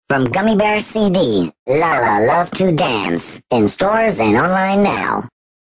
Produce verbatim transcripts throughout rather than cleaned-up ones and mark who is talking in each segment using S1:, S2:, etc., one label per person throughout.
S1: From Gummy Bear C D, Lalala Love to Dance, in stores and online now.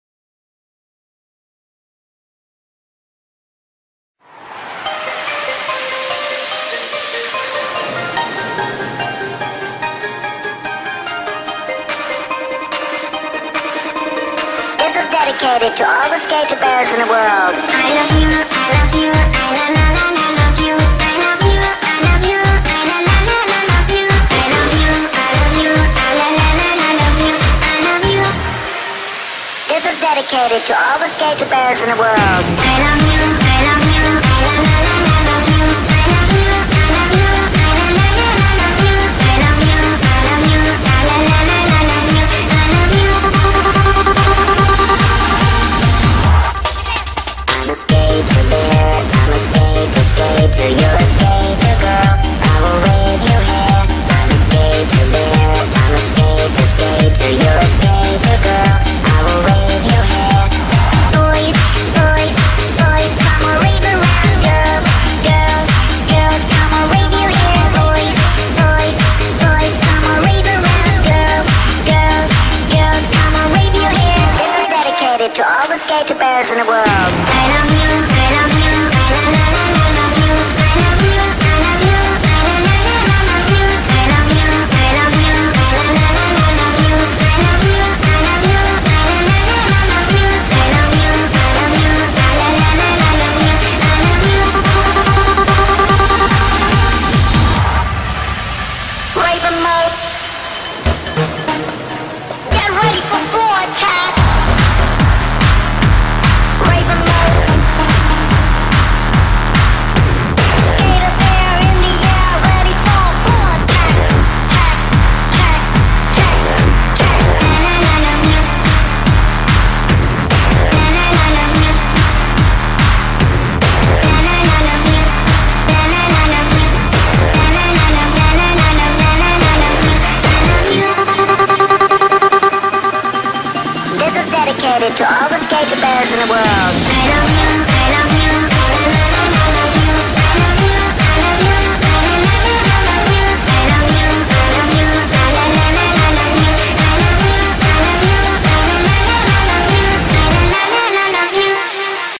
S2: This is dedicated to all the skater bears in the world. I love you, I love you, I la la la la love you. I love you, I love you, I la la la la love you. I love you, I love you, I la la la la love you. I love you. This is dedicated to all the skater bears in the world. I love you, I love you, I la la la la love you. I love you, I love you, I la la la la love you. I love you, I love you, I la la la la love you. I love you. I'm a skater bear, I'm a skater, skater, you're a skater girl, I will wave your hair. I'm a skater bear, I'm a skater, skater, you're a skater girl, I will wave your hair. Boys, boys, boys, come on, wave around. Girls, girls, girls, come on, wave your hair. Boys, boys, boys, come on, wave around. Girls, girls, girls, come on, wave your hair. This is dedicated to all the skater bears in the world. I love you, I love you, I la la la la love you. I love you, I love you, I la la la la love you. I love you, I love you, I la la la la love you. I love you, I love you, I la la la la love you. I love you, I love you, I la la la la love you. I love you. Raven mode. Get ready for floor attack. Raven mode. Skater bear in the air, ready for floor attack. Tack, tack, tack, tack. La la la love you. La la la love you. La la la love you. La la la love you. La la la love, la la la love, la la la love you. I love you. This is dedicated to all the skater bears in the world. I love you.